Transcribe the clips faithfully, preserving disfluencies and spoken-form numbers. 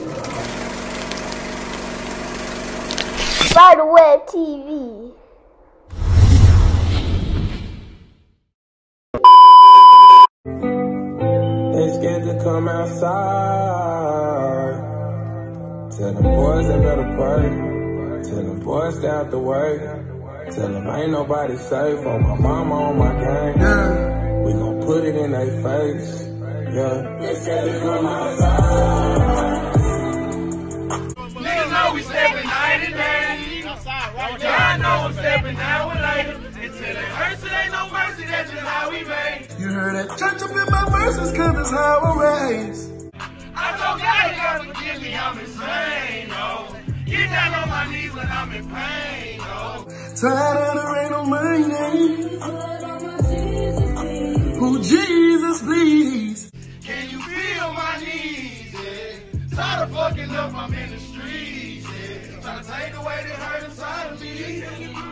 Spiderweb T V. They scared to come outside. Tell them boys they better pray. Tell them boys stay out the way. Tell them ain't nobody safe. On my mama, on my gang. Yeah. We gon' put it in their face. Yeah. They scared to come outside. Niggas know we stepping night and day. Y'all know I'm stepping now and later. Until it hurts, it ain't no mercy. That's just how we made. You heard that church up in my verses, cause it's how I raised. I told God, you gotta forgive me, I'm insane, oh. Get down on my knees when I'm in pain, oh. Tired of the rain on my name. Oh, Jesus, please. Can you feel my needs, yeah? Tired of fucking up, I'm in the streets, yeah. Trying to take away the hurt inside of me.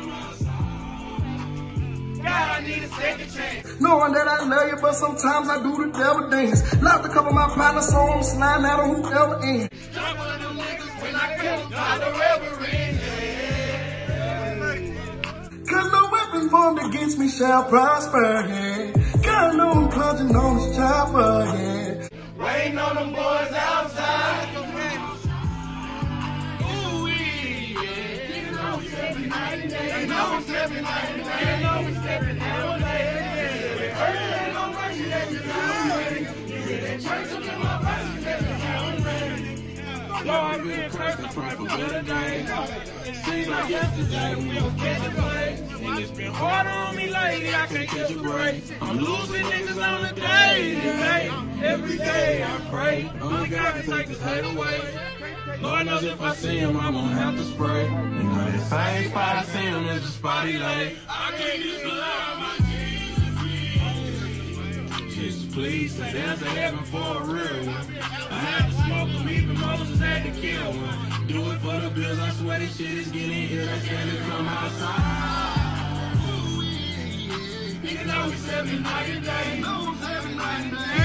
God, I need a second chance. Knowing that I love you, but sometimes I do the devil dance. Lost a couple of my partners, so I'm sliding out on whoever ends. Jump on them niggas when I kill them, tired of reverie, yeah. Cause no weapon formed against me shall prosper, yeah. God know I'm clutching on this chopper, yeah. Waiting on them boys outside. Ooh, yeah. You know we stepping night and day. You know we stepping night and day. You know we stepping all day. Hurt ain't no mercy, that's just how we ready. That church up in my verses, that's just how we ready. Lord, I've been cursed, I pray for better days. Seems like yesterday we was catching plays. And it's been harder on me lately, I can't catch a break. I'm losing niggas on the daily, hey. Every day I pray, only God can take this hate away. Lord knows if I see him, I'm gonna have to spray. You know that same spot I see him is the spot he lay. I can't just allow my Jesus, Jesus, please, say there's a heaven for a real one. I had to smoke him, even Moses had to kill one. Do it for the bills, I swear this shit is getting ill. They scared to come outside. Niggas know we stepping night and day.